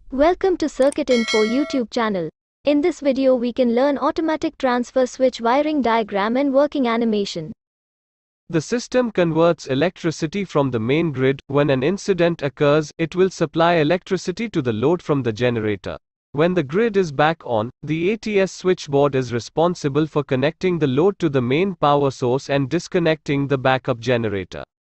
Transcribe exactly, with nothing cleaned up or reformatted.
Welcome to Circuit Info YouTube channel. In this video we can learn automatic transfer switch wiring diagram and working animation. The system converts electricity from the main grid. When an incident occurs, it will supply electricity to the load from the generator. When the grid is back on, the A T S switchboard is responsible for connecting the load to the main power source and disconnecting the backup generator.